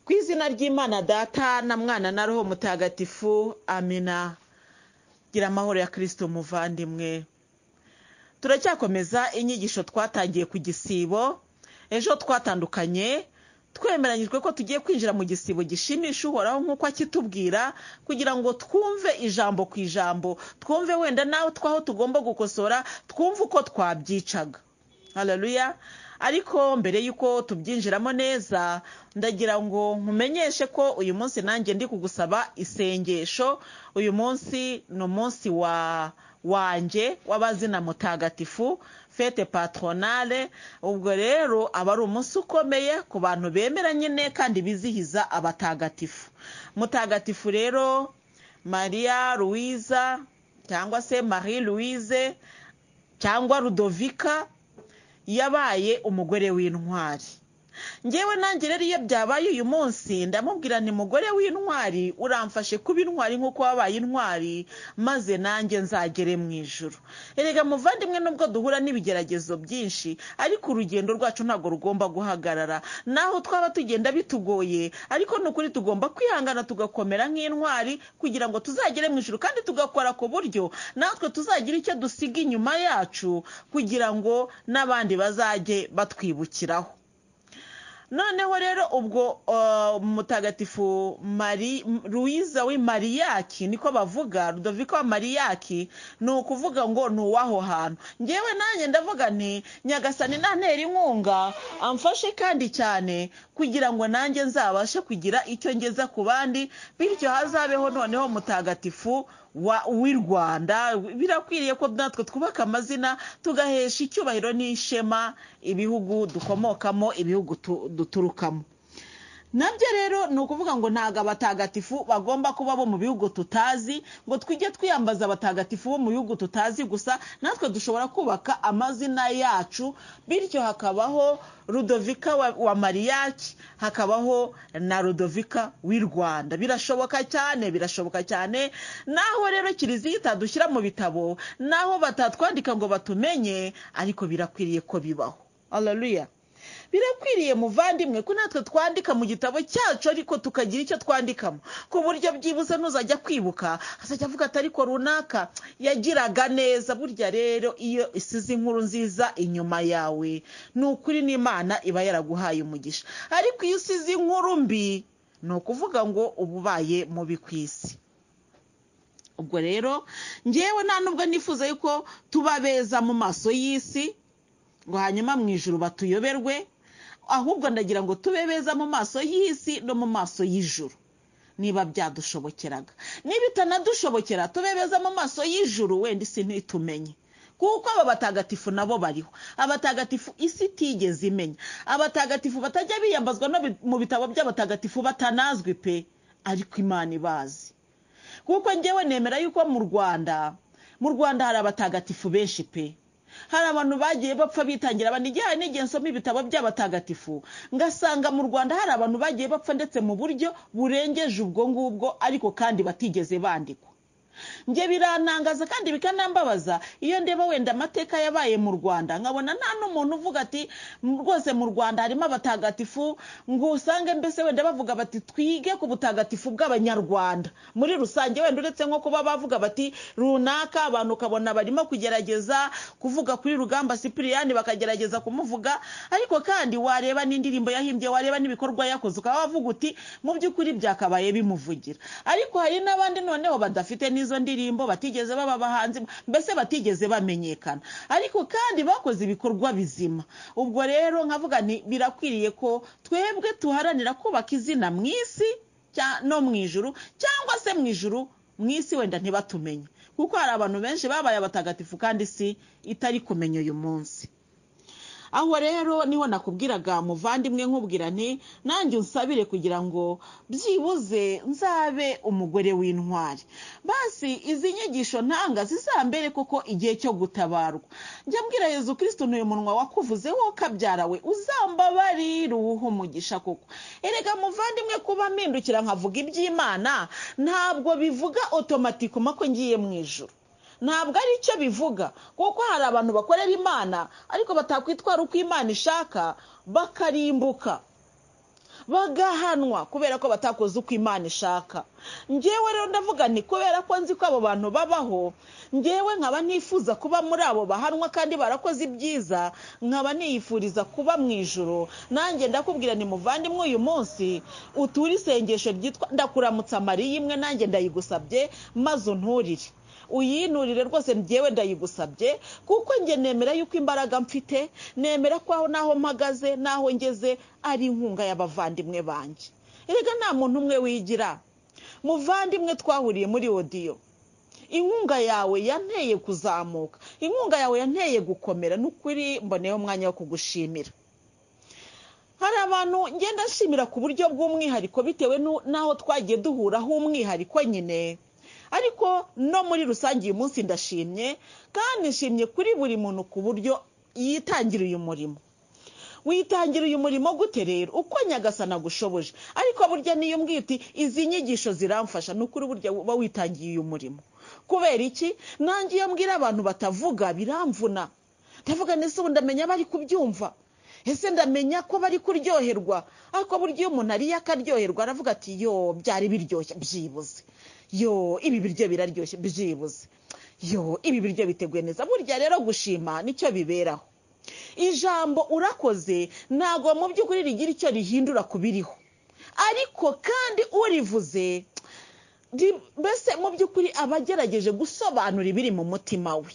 Ku izina ry'Imana Data na Mwana na Roho Mutagatifu, amina. Gira amahoro ya Kristo muvandimwe. Turacyakomeza inyigisho twatangiye ku gisibo. Ejo twatandukanye twemeranyijwe ko tugiye kwinjira mu gisibo gishimisha Uhoraho nk'uko akitubwira, kugira ngo twumve ijambo ku ijambo, twumve wenda nawe twaho tugomba gukosora, twumve uko twabyicaga. Haleluya. Ariko mbere yuko tubyinjiramo neza, ndagira ngo nkumenyeshe ko uyu munsi nanjye ndi kugusaba isengesho. Uyu munsi ni umunsi wanje w'abazina mutagatifu, fete patronale. Ubwo rero aba ari umunsi ukomeye ku bantu bemeranye ne kandi bizihiza abatagatifu. Mutagatifu rero Maria Louise cyangwa se Marie Louise cyangwa Ludovika yabaye umugore w'intwari. Ngewe nanjye rero iyo byabaye uyu munsi ndamubwira ni mugore w'intwari, uramfashe kuba intwari nk'uko wabaye intwari, maze nanjye nzagere mu ijuru. Erega muvandimwe, nubwo duhura n'ibigeragezo byinshi, ariko urugendo rwacu ntabwo rugomba guhagarara. Naho twaba tugenda bitugoye, ariko n'ukuri tugomba kwihangana tugakomera nk'intwari kugira ngo tuzagere mu ijuru, kandi tugakora ku buryo natwe tuzagira icyo dusiga inyuma yacu kugira ngo n'abandi bazajye batwibukiraho. Noneho rero ubwo mutagatifu Marie Louise we Mariyaki niko bavuga, Ludovika wa Mariyaki, ni ukuvuga ngo ni uwaho hantu. Ngewe nanjye ndavuga nti Nyagasani nantera inkunga amfashe kandi cyane kugira ngo nanjye nzabashe kugira icyo ngeza ku bandi, bityo hazabeho noneho mutagatifu w'i Rwanda. Birakwiriye ko natwe twubaka amazina tugahesha icyubahiro n'ishema ibihugu dukomokamo, ibihugu duturukamo. Nabyo rero ni ukuvuga ngo ntago abatagatifu bagomba kuba bo mu bihugu tutazi, ngo twige twiyambaza abatagatifu bo mu bihugu tutazi gusa. Natwe dushobora kubaka amazina yacu, bityo hakabaho Ludovika wa Mariyaki, hakabaho na Ludovika w'i Rwanda. Birashoboka cyane. Naho rero Kiliziya itadushyira mu bitabo, naho batatwandika ngo batumenye, ariko birakwiriye ko bibaho. Haleluya. Birakwiriye muvandimwe ko natwe twandika mu gitabo cyacu, ariko tukagira icyo twandikamo, ku buryo byibuze ntuzajya kwibuka azajya avuga ati ariko runaka yagiraga neza. Burya rero iyo isize inkuru nziza inyuma yawe, ni ukuri n'Imana iba yaraguhaye umugisha. Ariko iyo usize inkuru mbi, ni ukuvuga ngo ububaye mubi ku isi. Ubwo rero ngewe nta nubwo nifuza yuko tuba beza mu maso y'isi ngo hanyuma mu ijuru batuyoberwe, ahubwo ndagira ngo tube beza mu maso y'isi no mu maso y'ijuru, niba byadushobokeraga. Niba bitanadushobokera, tube beza mu maso y'ijuru, wenda isi ntitumenye, kuko aba batagatifu nabo bariho. Abatagatifu isi itigeze imenya, abatagatifu batajya biyambazwa no mu bitabo by'abatagatifu batanazwi pe, ariko Imana ibazi. Kuko ngewe nemera yuko mu Rwanda hari abatagatifu benshi pe. Hari abantu bagiye bapfa bitangira n'igihe nsoma ibitabo by'abatagatifu, ngasanga mu Rwanda hari abantu bagiye bapfa ndetse mu buryo burengeje ubwo ngubwo, ariko kandi batigeze bandikwa. Nge birantangaza kandi bikanambabaza iyo ndeba wenda amateka yabaye mu Rwanda, nkabona nta n'umuntu uvuga ati rwose mu Rwanda harimo abatagatifu, ngo usange mbese wenda bavuga bati twige ku butagatifu bw'Abanyarwanda muri rusange, wenda uretse nko kuba bavuga bati runaka, abantu ukabona barimo kugerageza kuvuga kuri Rugamba Cyprien bakagerageza kumuvuga, ariko kandi wareba n'indirimbo yahimbye, wareba n'ibikorwa yakoze, ukaba wavuga uti mu by'ukuri byakabaye bimuvugira. Ariko hari n'abandi noneho badafite izo ndirimbo, batigeze baba abahanzi, mbese batigeze bamenyekana, ariko kandi bakoze ibikorwa bizima. Ubwo rero nkavuga nti birakwiriye ko twebwe tuharanira kubaka izina mu isi no mu ijuru, cyangwa se mu ijuru, mu isi wenda ntibatumenye, kuko hari abantu benshi babaye abatagatifu kandi isi itari kumenya uyu munsi. Aho rero niho nakubwiraga muvandimwe, nkubwira nti nanjye unsabire kugira ngo byibuze nzabe umugore w'intwari. Basi izi nyigisho ntanga zizambere koko igihe cyo gutabarwa. Njya mbwira Yezu Kristo n'uyu munwa wakuvuze wo kabyarawe, uzambabarira uwuhe umugisha koko. Erega muvandimwe, kuba mpindukira nkavuga iby'Imana ntabwo bivuga automatikoma ko ngiye mu ijuru. ntabwo ari cyo bivuga, kuko hari abantu bakorera Imana ariko batakwitwara uko Imana ishaka bakarimbuka. bagahanwa kubera ko batakoze uko Imana ishaka. Njyewe rero ndavuga nti kubera ko nzi ko abo bantu babaho, njyewe nkaba nifuza kuba muri abo bahanwa kandi barakoze ibyiza, nkaba niyifuriza kuba mu ijuru. Nanjye ndakubwira ni muvandimwe, uyu munsi utura isengesho ryitwa ndakuramutsa Mariya imwe, nanjye ndayigusabye maze unturire. Uyinurire rwose, njyewe ndayigusabye, kuko njye nemera yuko imbaraga mfite, nemera ko aho naho mpagaze naho ngeze ari inkunga y'abavandimwe banjye. Erega nta muntu umwe wigira. Muvandimwe, twahuriye muri audio, inkunga yawe yanteye kuzamuka, inkunga yawe yanteye gukomera. Nukuri mboneyeho umwanya wo kugushimira. Hari abantu ngenda nshimira ku buryo bw'umwihariko bitewe naho twagiye duhuraho umwihariko nyine, ariko no muri rusange uyu munsi ndashimye, kandi nshimye kuri buri muntu ku buryo yitangira uyu murimo. Witangira uyu murimo gute rero? Uko Nyagasana agushoboje. Ariko burya niyo mbwiti izi nyigisho ziramfasha, nukuri burya uba witangiye uyu murimo. Kubera iki? Nanjye iyo mbwira abantu batavuga biramvuna. Ndavuga nese ubu ndamenya bari kubyumva, ese ndamenya ko bari kuryoherwa. Ariko burya iyo umuntu ariye akaryoherwa aravuga ati yo byari biryoshye byibuze, yo ibi biryo biraryoshye byibuze, yo ibi biryo biteguye neza. Burya rero gushima nicyo biberaho. Ijambo urakoze ntago mu by'ukuri rigira icyo rihindura kubiriho, ariko kandi urivuze mbese mu by'ukuri abagerageje gusobanura ibiri mu mutima we.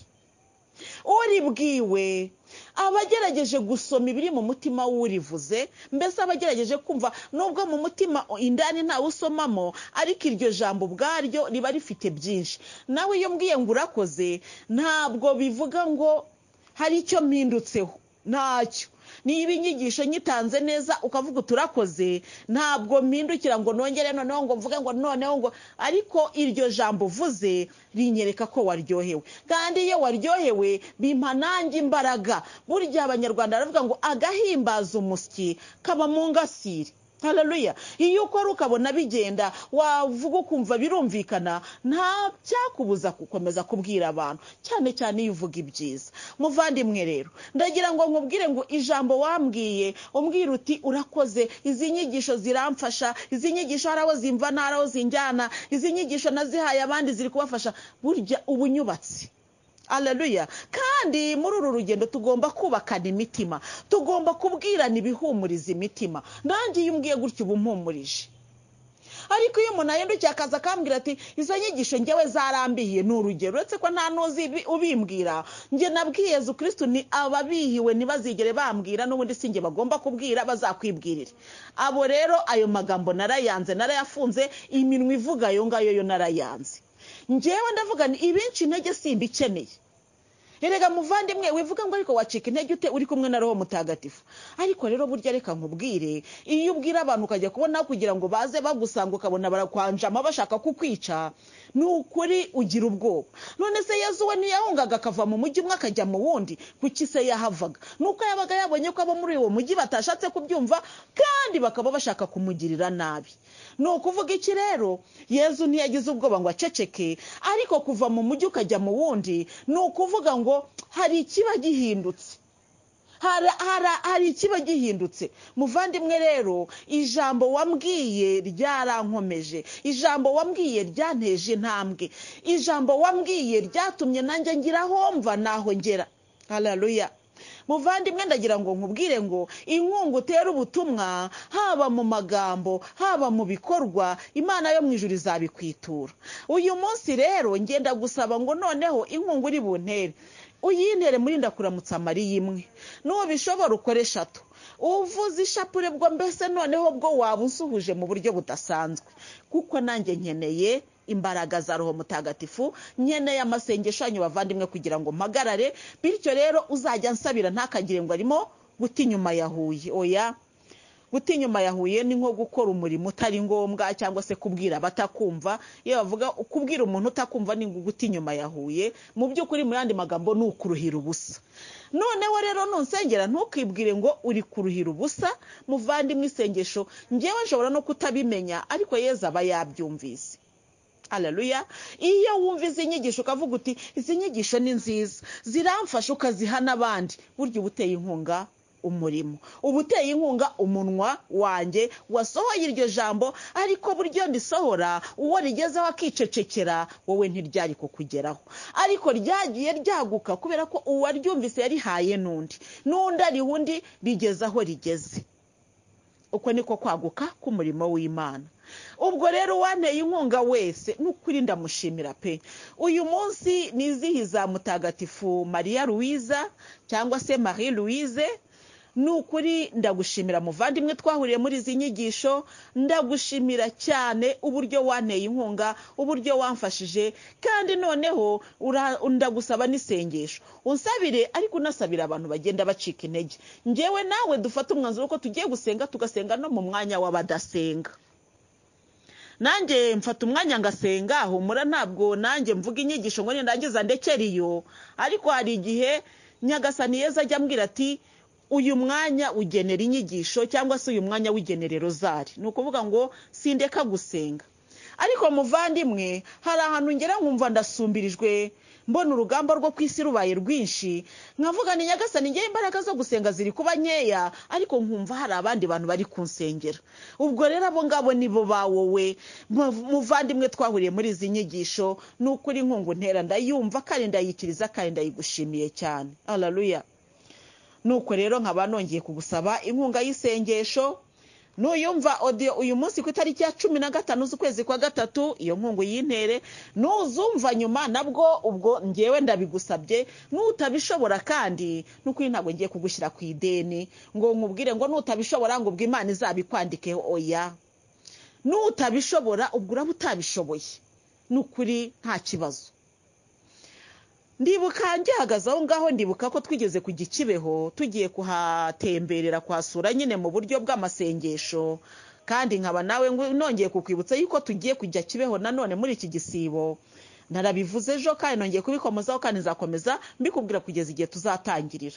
Uribwiwe abagerageje gusoma ibiri mu mutima w'urivuze, mbese abagerageje kumva nubwo mu mutima indani ntawe usomamo, ariko iryo jambo ubwaryo riba rifite byinshi. Nawe iyo mbwiye ngo urakoze, ntabwo bivuga ngo hari icyo mpindutseho, ntacyo. Niba inyigisho nyitanze neza ukavuga turakoze, ntabwo mpindukira ngo nongere noneho ngo mvuge ngo noneho ngo, ariko iryo jambo uvuze rinyereka ko waryohewe. Kandi iyo waryohewe bimpa nanjye imbaraga. Burya Abanyarwanda baravuga ngo agahimbaza umusyi kaba mu ngasire. Haleluya. Iyo ukora ukabona bigenda, wavuga ukumva birumvikana, nta cyakubuza gukomeza kubwira abantu, cyane cyane iyo uvuga ibyiza. Muvandimwe rero, ndagira ngo nkubwire ngo ijambo wambwiye, umbwira uti urakoze, izi nyigisho ziramfasha, izi nyigisho haraho zimva naraho zinjyana, izi nyigisho nazihaye abandi ziri kubafasha. Burya ubunyubatsi. Haleluya. Kandi muri uru rugendo tugomba kubakana imitima, tugomba kubwirana ibihumuriza imitima. Nanjye iyo umbwiye gutyo uba umpumurije. Ariko iyo umuntu ahindukiye akaza akambwira ati izo nyigisho njyewe zarambihiye, ni urugero, uretse ko nta nuzi ubimbwira, njye nabwiye Yezu Kristo ni ababihiwe ntibazigere bambwira, n'ubundi sinjye bagomba kubwira, bazakwibwirira. Abo rero ayo magambo narayanze, narayafunze, iminwa ivuga ayo ngayo yo narayanze. Njyewe ndavuga ni ibinci intege simbikeneye. Erega muvandimwe, wivuga ngo ariko wacika intege ute uri kumwe na Roho Mutagatifu? Ariko rero burya reka nkubwire, iyo ubwira abantu ukajya kubona kugira ngo baze bagusanga ukabona barakwanjama bashaka kukwica, nukuri ugira ubwoba. None se Yezu we ntiyahungaga akava mu mujyi umwe akajya mu wundi, kuki se yahavaga? Nuko yabaga yabonye ko abo muri uwo mujyi batashatse kubyumva, kandi bakaba bashaka kumugirira nabi. No kuvuga iki rero? Yezu ntiyagize ubwoba ngo aceceke, ariko kuva mu mujyi ukajya mu wundi, no kuvuga ngo hari ikiba gihindutse. Hari ikiba gihindutse. Muvandimwe rero, ijambo wambwiye ryarankomeje, ijambo wambwiye ryanteje intambwe, ijambo wambwiye ryatumye nanjye ngira homva naho ngera. Haleluya. Muvandimwe, ndagira ngo nkubwire ngo inkunga utera ubutumwa, haba mu magambo haba mu bikorwa, Imana yo mu ijuru izabikwitura. Uyu munsi rero ngenda gusaba ngo noneho inkunga uri buntere uyintere muri ndakuramutsa Mariya imwe, nubishobora ukore 3. Uvuze ishapure bwo mbese noneho bwo wabunsuhuje mu buryo budasanzwe, kuko nanjye nkeneye imbaraga za Roho Mutagatifu, nkeneye amasengesho yanyu bavandimwe kugira ngo mpagarare. Bityo rero uzajya nsabira ntakagire ngo arimo guta inyuma yahuye. Oya, guta inyuma yahuye ni nko gukora umurimo utari ngombwa, cyangwa se kubwira batakumva. Iyo bavuga kubwira umuntu utakumva ni guta inyuma yahuye, mu by'ukuri mu yandi magambo ni ukuruhira ubusa. Noneho rero nunsengera ntukibwire ngo uri kuruhira ubusa. Muvandimwe, isengesho njyewe nshobora no kutabimenya, ariko Yezu aba yabyumvise. Haleluya. Iyo wumva izi nyigisho ukavuga uti izi nyigisho ni nziza, ziramfasha, ukaziha n'abandi, burya ubuteye inkunga umurimo, uba uteye inkunga umunwa wanjye wasohoye iryo jambo, ariko buryo ndisohora uwo rigezeho akicecekera, wowe ntiryari kukugeraho, ariko ryagiye ryaguka kubera ko uwaryumvise yarihaye n'undi ariho undi rigeze aho rigeze. Uko niko kwaguka k'umurimo w'Imana. Ubwo rero wanteye inkunga wese n'ukuri ndamushimira pe. Uyu munsi nizihiza mutagatifu Maria Louise cyangwa se Marie Louise. Nukuri ndagushimira muvandimwe twahuriye muri izi nyigisho, ndagushimira cyane uburyo wanteye inkunga, uburyo wamfashije, kandi noneho ndagusaba n'isengesho unsabire, ariko unasabira abantu bagenda bacika intege. Ngewe nawe dufata umwanzuro ko tugiye gusenga, tugasenga no mu mwanya w'abadasenga. Nanjye mfata umwanya ngasenga, humura ntabwo nanjye mvuga inyigisho ngo nindangiza ndekera iyo, ariko hari igihe Nyagasani Yezu ajya ambwira ati uyu mwanya ugenera inyigisho cyangwa se uyu mwanya w'igenere rozari. Ni ukuvuga ngo sindeka gusenga. Ariko muvandimwe, hari ahantu ngera nkumva ndasumbirijwe, mbona urugamba rwo kwisi rubaye rwinshi, nkavuga ni Nyagasani ngiye imbaraga zo gusenga ziri kuba nkeya, ariko nkumva hari abandi bantu bari kunsengera. Ubwo rero abo ngabo nibo bawowe muvandimwe twahuriye muri izi nyigisho, n'ukuri inkungu ntera ndayumva kandi ndayikiriza kandi ndayigushimiye cyane. Haleluya. Nuko rero nkaba nongeye kugusaba inkunga y'isengesho. Nuyumva audio uyu munsi ku itariki ya 15 z'ukwezi kwa gatatu, iyo nkungu yintere. Nuzumva nyuma nabwo ubwo ngewe ndabigusabye. Nutabishobora kandi nuko ntabwo ngiye kugushyira ku ideni ngo nkubwire ngo nutabishobora ngo ubwo Imana izabikwandikeho, oya. Nutabishobora ubwo uraba utabishoboye, nukuri nta kibazo. Ndibuka ngihagaze aho ngaho, ndibuka ko twigeze kujya Kibeho, tugiye kuhatemberera kwasura nyine mu buryo bw'amasengesho, kandi nkaba nawe nongeye kukwibutsa yuko tugiye kujya Kibeho nanone muri iki gisibo. Narabivuze ejo kandi nongeye kubikomozaho kandi nzakomeza mbikubwira kugeza igihe tuzatangirira.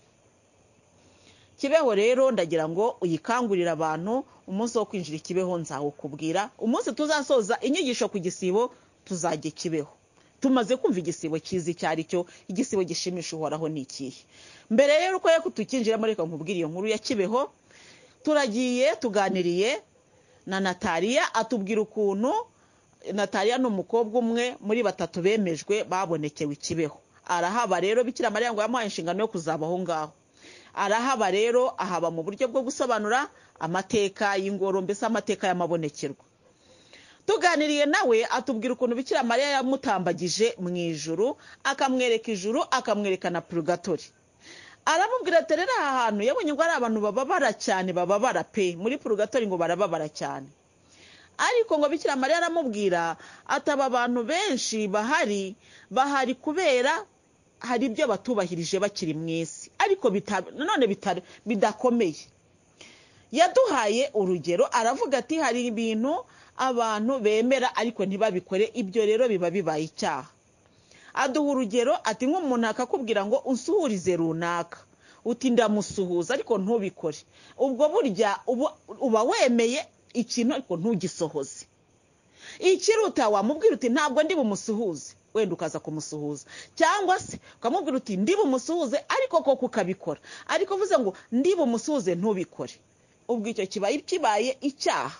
Kibeho rero ndagira ngo uyikangurira abantu, umunsi wo kwinjira Kibeho nzawukubwira. Umunsi tuzasoza inyigisho ku gisibo tuzajye Kibeho, tumaze kumva igisibo cyizi cyari cyo, igisibo gishimisha Uhoraho ni ikihe. Mbere rero uko yo kutukinjira muri nkubwira iyo nkuru ya Kibeho, turagiye tuganiriye na Natalia, atubwira ukuntu Natalia n'umukobwa umwe muri batatu bemejwe babonekewe Kibeho. Arahaba rero Bikira Mariya ngo yamuhaye inshingano yo kuzabaho ngaho. Arahaba rero ahaba mu buryo bwo gusobanura amateka y'ingoro, mbese amateka y'amabonekerwa. Tuganiriye nawe atubwira ukuntu Bikira Mariya yamutambagije mu ijuru, akamwereka ijuru, akamwereka na purgatori. Aramubwira ati rero aha hantu yabonye ngo ari abantu bababara cyane, bababara pe, muri purgatori ngo barababara cyane. Ariko ngo Bikira Mariya aramubwira ataba abantu benshi bahari kubera hari ibyo batubahirije bakiri mu isi, ariko none bidakomeye. Yaduhaye urugero, aravuga ati hari ibintu abantu bemera ariko ntibabikore, ibyo rero biba bibaye icyaha. Aduha urugero ati nk'umuntu akakubwira ngo unsuhurize runaka, uti ndamusuhuza ariko ntubikore, ubwo burya uba wemeye ikintu ariko ntugisohoze. Ikiruta wamubwira uti ntabwo ndi bumusuhuze, wenda ukaza kumusuhuza, cyangwa se ukamubwira uti ndi bumusuhuze ariko koko ukabikora, ariko uvuze ngo ndi bumusuhuze ntubikore, ubwo icyo kibaye icyaha.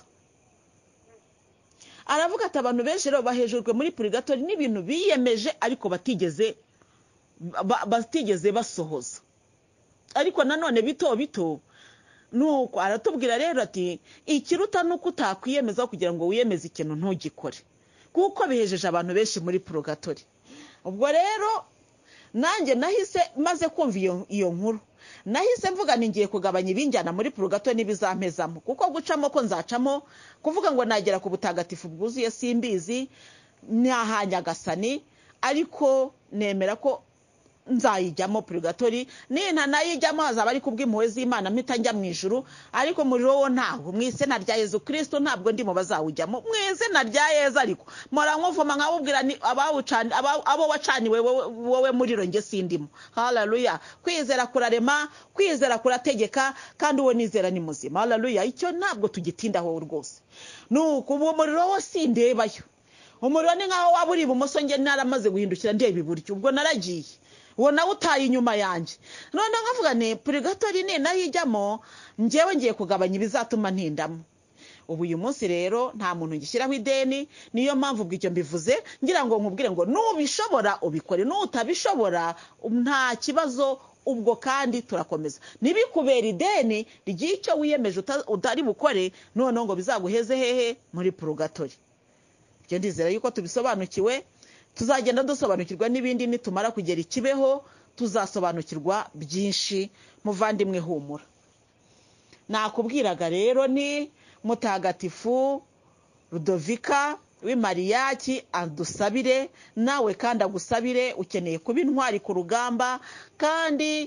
Aravuga ati abantu benshi rero bahejejwe muri purgatori n'ibintu biyemeje ariko batigeze basohoza, ariko nanone bito. Nuko aratubwira rero ati ikiruta nuko utakwiyemeza kugira ngo wiyemeze ikintu ntugikore, kuko bihejeje abantu benshi muri purgatori. Ubwo rero nanjye nahise maze kumva iyo nkuru, nahise mvuga ningiye kugabanya ibinjyana muri purgatori n'ibizampezamo, kuko gucamo ko nzacamo, kuvuga ngo nagera ku butagatifu bwuzuye simbizi, ntaha Nyagasani, ariko nemera ko nzayijyamo purgatori. Nina nayijyamo hazaba ari kubw'impuhwe z'Imana mpita njya mu ijuru, ariko umuriro wo ntaho, mu izina rya Yezu Kristo ntabwo ndi mu bazawujyamo, mu izina rya Yezu. Ariko mpora nkuvuma nkabubwira abo wacaniwe wowe muriro nge sindimo. Haleluya. Kwizera kurarema, kwizera kurategeka, kandi uwo nizera ni muzima. Haleluya. Icyo ntabwo tugitindaho rwose. Nuko uwo muriro wo sindebayo, umuriro ni nkaho waba uri ibumoso nge naramaze guhindukira ndeba iburyo, ubwo naragiye. uwo nawe utaye inyuma yanjye. none nkavuga ni purigatori ni nayo ijyamo, njyewe ngiye kugabanya ibizatuma ntindamo. ubu uyu munsi rero nta muntu ngishyiraho ideni, niyo mpamvu ubwo icyo mbivuze ngira ngo nkubwire ngo nubishobora ubikore, nutabishobora nta kibazo, ubwo kandi turakomeza. Ntibikubera ideni ry'icyo wiyemeje utari bukore, noneho ngo bizaguheze hehe muri purgatori. Ibyo ndizera yuko tubisobanukiwe, tuzagenda dusobanukirwa n'ibindi nitumara kugera ikibeho, tuzasobanukirwa byinshi. Muvandimwe humura. Nakubwiraga rero ni Mutagatifu Rudovika w'Imariyaki adusabire, nawe kandi agusabire. Ukeneye kuba intwari ku rugamba, kandi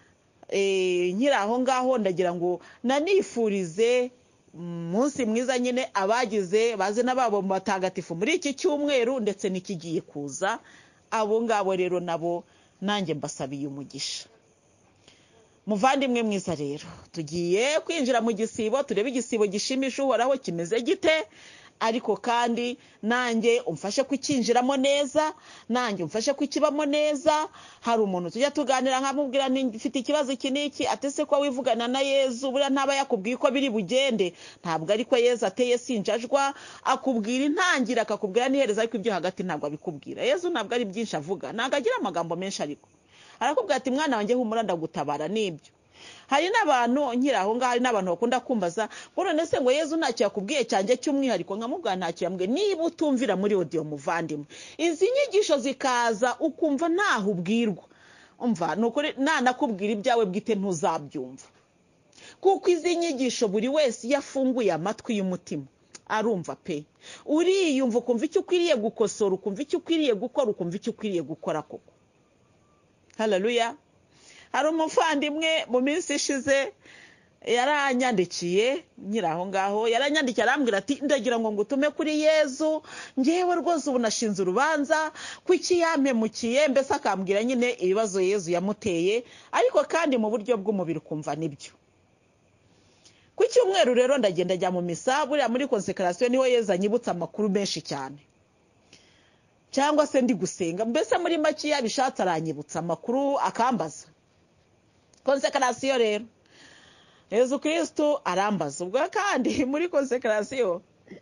nkiri aho ngaho ndagira ngo nanifurize umunsi mwiza nyine abagize bazina babo mu batagatifu muri iki cyumweru ndetse n'ikigiye kuza. Abo ngabo rero nabo nanjye mbasabiye umugisha. Muvandimwe mwiza rero, tugiye kwinjira mu gisibo, turebe igisibo gishimisha Uhoraho kimeze gite, ariko kandi nanjye umfashe kukinjiramo neza, nanjye umfashe kukibamo neza. Hari umuntu tujya tuganira nkamubwira mfite ikibazo iki n'iki, atese ko wivugana na Yezu, buriya ntaba yakubwiye ko biri bugende. Ntabwo ariko Yezu ateye sinjajwa, akubwira intangira akakubwira n'ihereza, ariko ibyo hagati ntabwo abikubwira. Yezu ntabwo ari byinshi avuga, ntabwo agira amagambo menshi, ariko arakubwira ati mwana wanjye humura ndagutabara. Nibyo. Hari n'abantu nkiri aho ngaho, hari n'abantu bakunda kumbaza ngo none se ngo Yezu ntacyo yakubwiye cyanjye cy'umwihariko. Nkamubwira ntacyo yambwiye. Niba utumvira muri audio muvandimwe, izi nyigisho zikaza ukumva ntaho ubwirwa, umva nukuri nanakubwira ibyawe bwite ntuzabyumva, kuko izi nyigisho buri wese yafunguye amatwi y'umutima arumva pe. Uriyumva ukumva icyo ukwiriye gukosora, ukumva icyo ukwiriye gukora, ukumva icyo ukwiriye gukora koko. Haleluya. Hari umuvandimwe mu minsi ishize yaranyandikiye, nkiri aho ngaho yaranyandikiye arambwira ati ndagira ngo ngutume kuri Yezu, ngewe rwose ubu nashinze urubanza kuki yampemukiye. Mbese akambwira nyine ibibazo Yezu yamuteye, ariko kandi mu buryo bw'umubiri kumva nibyo. Ku cyumweru rero ndagenda njya mu misa, buriya muri konsekarasiyo niho Yezu anyibutsa amakuru menshi cyane, cyangwa se ndi gusenga. Mbese muri make yabishatse aranyibutsa amakuru akambaza. Konsekarasiyo rero Yezu Kristo arambaza. Ubwo kandi muri konsekarasiyo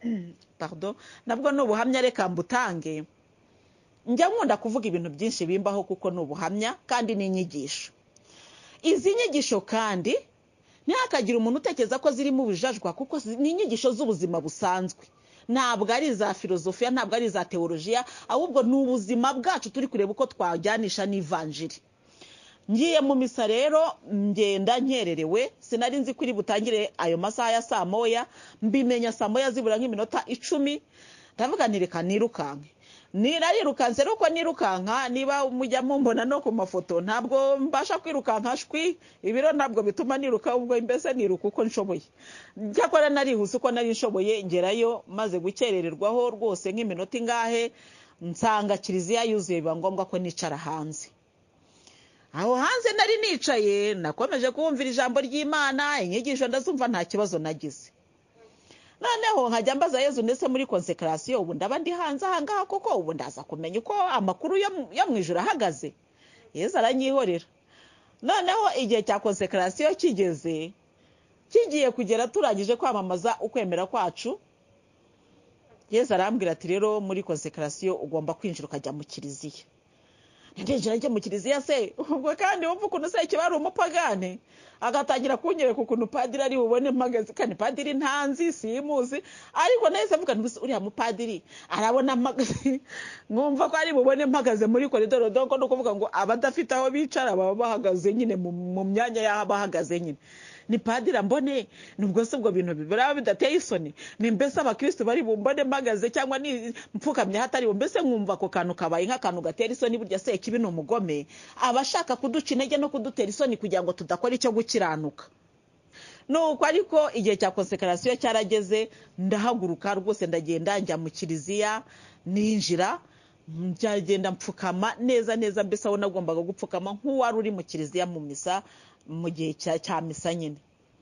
nabwo n'ubuhamya reka mbutange. Njya nkunda kuvuga ibintu byinshi bimbaho kuko n'ubuhamya kandi n'inyigisho. Izi nyigisho kandi ntihakagire umuntu utekereza ko zirimo ubujajwa, kuko ni inyigisho z'ubuzima busanzwe. Ntabwo ari za filozofiya, ntabwo ari za teolojiya, ahubwo ni ubuzima bwacu turi kureba uko twajyanisha n'ivanjiri. Ngiye mu misa rero ngenda nkererewe, sinari nzi kuri butangire ayo masaha ya saa moya, mbimenya saa moya zibura nk'iminota 10. Ndavuga nireka nirukanke. Nirirukanse ruko nirukanka, niba mujya mumbona no ku mafoto ntabwo mbasha kwirukanka shwi, ibiro ntabwo bituma niruka, ubwo mbese niruka uko nshoboye. Cyakora narihuse uko nari nshoboye, ngerayo maze gukerererwaho rwose nk'iminota ingahe, nsanga kiliziya yuzuye, biba ngombwa ko nicara hanze. Aho hanze nari nicaye, nakomeje kumvira ijambo ry'Imana, inyigisho ndazumva nta kibazo nagize. Noneho nkajya mbaza Yezu, ndetse muri konsekarasiyo ubu ndaba ndi hanze aha ngaha koko, ubu ndaza kumenya uko amakuru yo mu ijuru ahagaze? Yezu aranyihorera. Noneho igihe cya konsekarasiyo kigeze, kigiye kugera turangije kwamamaza ukwemera kwacu, Yezu arambwira ati rero muri konsekarasiyo ugomba kwinjira ukajya mu kiliziya. Ndinjira njye mu kiliziya se, ubwo kandi wumva ukuntu se kiba ari umupagane, agatangira kunyereka ukuntu padiri ari bubone mpagaze. Kandi padiri ntanzi simuzi, ariko nahise mvuga nti uriya mupadiri arabona mpagaze, ngumva ko ari bubone mpagaze muri koridoro, doko no kuvuga ngo abadafite aho bicara baba bahagaze nyine mu myanya y'aho bahagaze nyine. Ni padiri mbone, nubwo se ubwo bintu bibara bidateye isoni, ni mbese abakristo bari bumbone mpagaze cyangwa ni mpfukamye hatari mbese nkumva ko kantu kabaye nk'akantu gatera isoni. Burya se kibi ni umugome, abashaka kuduca intege no kudutera isoni kugira ngo tudakora icyo gukiranuka. Nuko ariko igihe cya konsekarasiyo cyarageze, ndahaguruka rwose ndagenda njya mu kiliziya, ninjira njagenda mpfukama neza neza, mbese aho nagombaga gupfukama nk'uwari uri mu kiliziya mu misa, mu gihe cya misa nyine.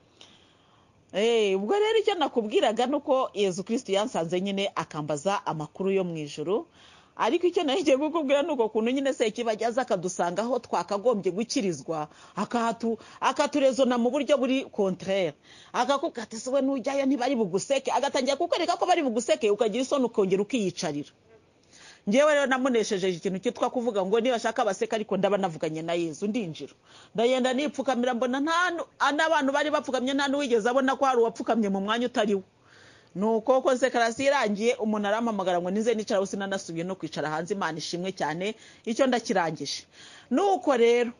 Ubwo rero icyo nakubwiraga nuko Yezu Kristo yansanze nyine akambaza amakuru yo mu ijuru, ariko icyo nagiye kukubwira nuko kuntu nyine se kibajyaza akadusanga aho twakagombye gukirizwa akaturezona mu buryo buri contraire akakubwira ati we nujyayo ntibari buguseke agatangira kukwereka ko bari buguseke ukagira isoni ukongera ukiyicarira. Ngewe rero namuneshejeje ikintu cyitwa kuvuga ngo niba ashaka abaseka ariko ndaba navuganye na Yesu ndinjira ndagenda nipfukamira mbona n'abantu bari bapfukamye nta n'uwigeze abona ko hari uwapfukamye mu mwanya utariwo. Nuko konsekarasi irangiye umuntu arampamagara ngo nize nicara hose nanasubiye no kwicara hanze. Imana ishimwe cyane icyo ndakirangije. Nuko rero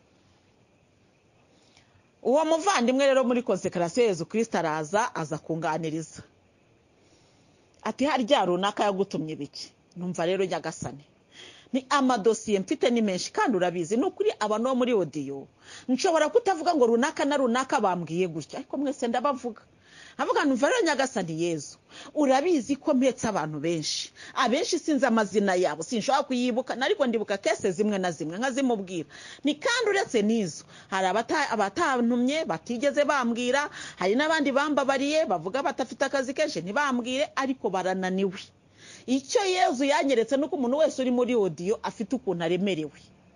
uwo muvandimwe rero muri konsekarasi Yesu Kristo aza kunganiriza ati harya runaka yagutumye biki. Numva rero Nyagasani ni amadosiye mfite ni menshi kandi urabizi nukuri abantu bo muri audio nshobora kutavuga ngo runaka na runaka bambwiye gutya ariko mwese ndabavuga. Avuga numva rero Nyagasani Yesu urabizi ko mpetse abantu benshi abenshi sinzi amazina yabo sinshobora kuyibuka ariko ndibuka kese zimwe na zimwe nkazimubwira ni kandi uretse nizo hari abatantumye batigeze bambwira hari n'abandi bambabariye bavuga batafite akazi kenshi ntibambwire ariko barananiwe. Icyo Yesu yanyeretse nuko umuntu wese uri muri audio afite ukuntu aremerewe.